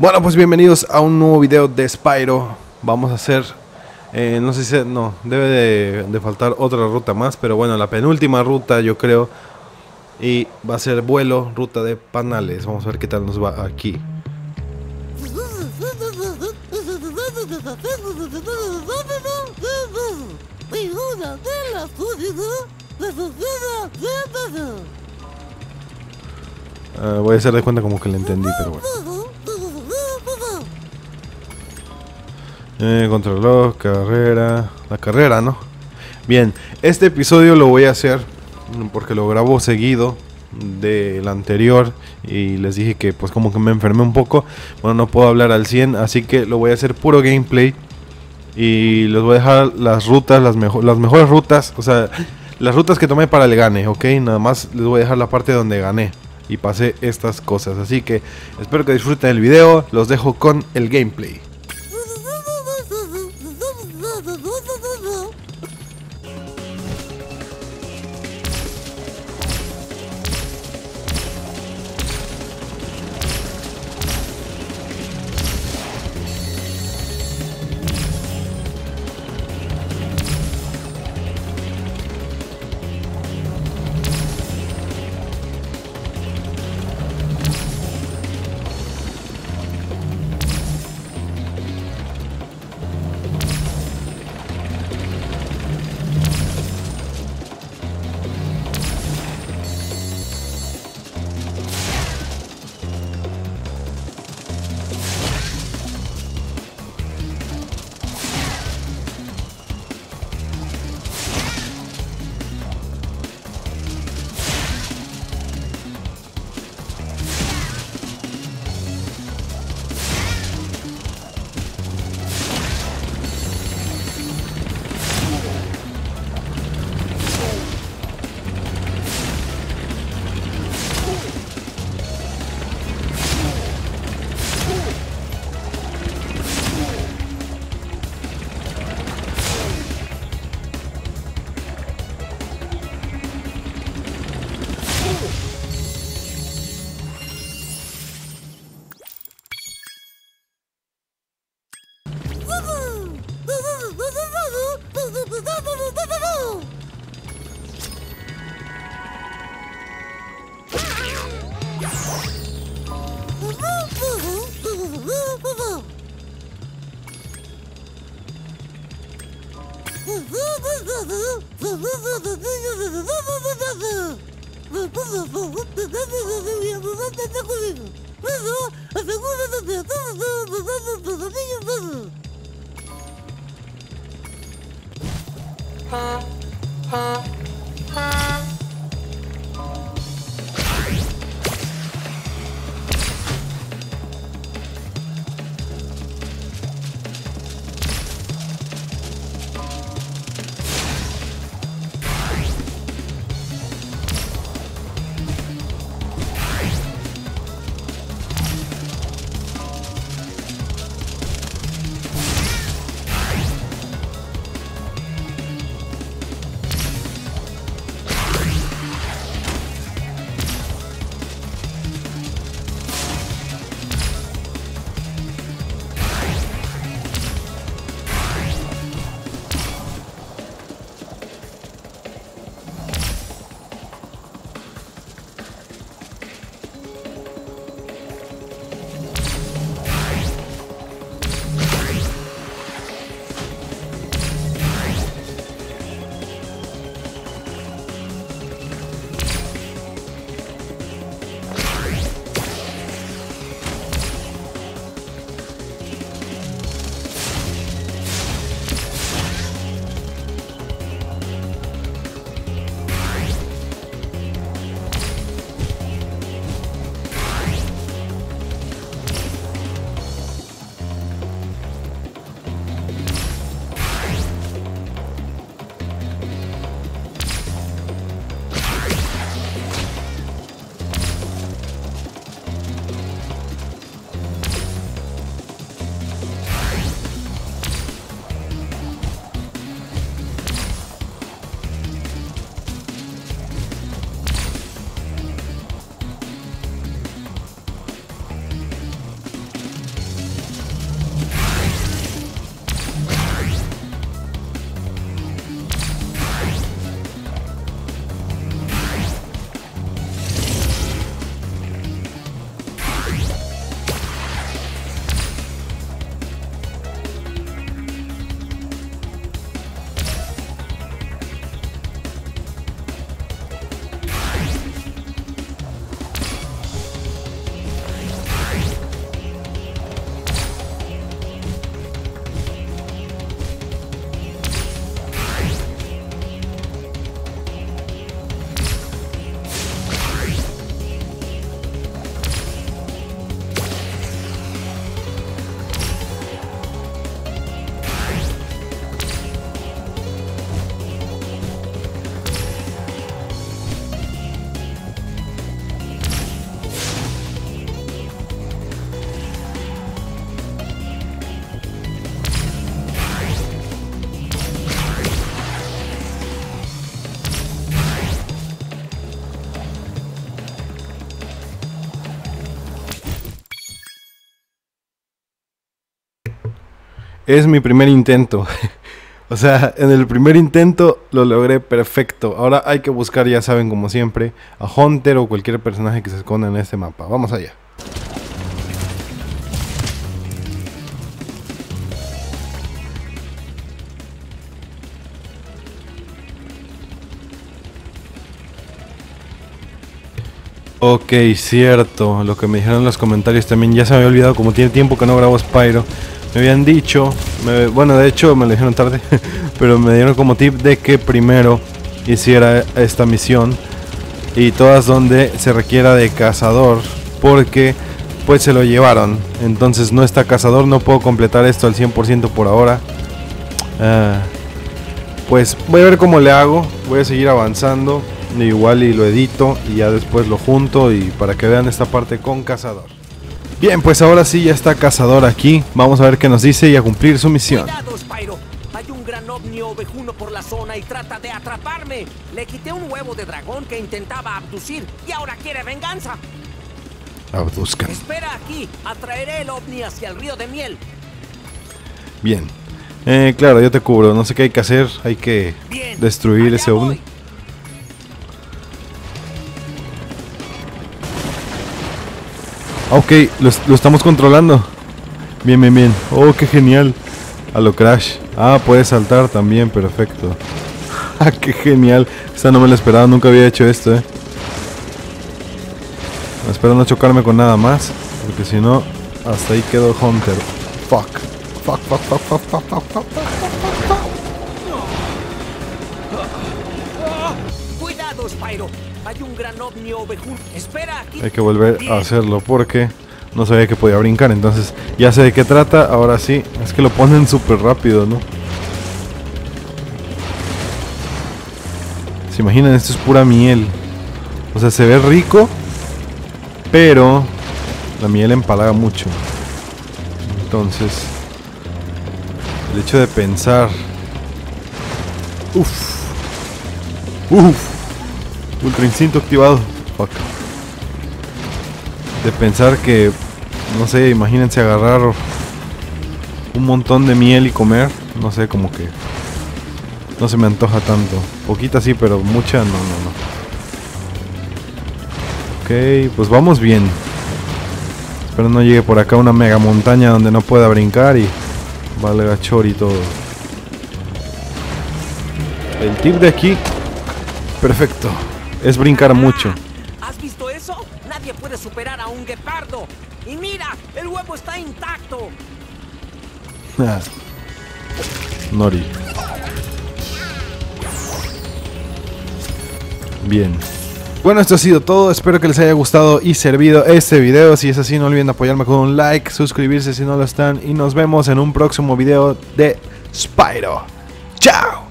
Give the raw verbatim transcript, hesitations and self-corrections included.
Bueno, pues bienvenidos a un nuevo video de Spyro. Vamos a hacer, eh, no sé si, no, debe de, de faltar otra ruta más, pero bueno, la penúltima ruta yo creo. Y va a ser vuelo, ruta de panales. Vamos a ver qué tal nos va aquí. Uh, voy a hacer de cuenta como que le entendí, pero bueno. Eh, contrarreloj, carrera. La carrera, ¿no? Bien, este episodio lo voy a hacer porque lo grabo seguido del anterior y les dije que pues como que me enfermé un poco. Bueno, no puedo hablar al cien, así que lo voy a hacer puro gameplay. Y les voy a dejar las rutas, las, mejo las mejores rutas, o sea, las rutas que tomé para el gane, ¿ok? Nada más les voy a dejar la parte donde gané y pasé estas cosas. Así que espero que disfruten el video, los dejo con el gameplay. es mi primer intento. O sea, en el primer intento lo logré perfecto. Ahora hay que buscar, ya saben, como siempre, a Hunter o cualquier personaje que se esconda en este mapa. Vamos allá. Ok, cierto, lo que me dijeron en los comentarios también, ya se me había olvidado, como tiene tiempo que no grabo Spyro. Me habían dicho, me, bueno de hecho me lo dijeron tarde, pero me dieron como tip de que primero hiciera esta misión y todas donde se requiera de cazador, porque pues se lo llevaron. Entonces no está cazador, no puedo completar esto al cien por ciento por ahora. Uh, pues voy a ver cómo le hago, voy a seguir avanzando. Igual y lo edito y ya después lo junto y para que vean esta parte con cazador. Bien, pues ahora sí ya está cazador aquí. Vamos a ver qué nos dice y a cumplir su misión. Cuidado, Spyro. Hay un gran ovni ovejuno por la zona y trata de atraparme. Le quité un huevo de dragón que intentaba abducir y ahora quiere venganza. Abduzcan. Espera aquí, atraeré el ovni hacia el río de miel. Bien. Eh, claro, yo te cubro. No sé qué hay que hacer. Hay que Bien, destruir ese ovni. Voy. Ok, lo, lo estamos controlando. Bien, bien, bien. Oh, qué genial. A lo Crash. Ah, puede saltar también, perfecto. Ah, qué genial. Esta no me la esperaba, nunca había hecho esto, eh. Espero no chocarme con nada más, porque si no, hasta ahí quedó Hunter. Fuck. Fuck, fuck, fuck, fuck, fuck, fuck, fuck, fuck. Cuidado, Spyro. Hay un gran ovni ovejuno. Espera aquí. Hay que volver a hacerlo porque no sabía que podía brincar. Entonces ya sé de qué trata. Ahora sí. Es que lo ponen súper rápido, ¿no? ¿Se imaginan? Esto es pura miel. O sea, se ve rico, pero la miel empalaga mucho. Entonces el hecho de pensar, uff, uff, ultra instinto activado. Fuck. De pensar que, no sé, imagínense agarrar un montón de miel y comer. No sé, como que no se me antoja tanto. Poquita sí, pero mucha no, no, no. Ok, pues vamos bien. Espero no llegue por acá una mega montaña donde no pueda brincar y valga chori y todo. El tip de aquí, perfecto, es brincar mucho. ¿Has visto eso? Nadie puede superar a un guepardo. Y mira, el huevo está intacto. Nori. Bien. Bueno, esto ha sido todo. Espero que les haya gustado y servido este video. Si es así, no olviden apoyarme con un like, suscribirse si no lo están. Y nos vemos en un próximo video de Spyro. ¡Chao!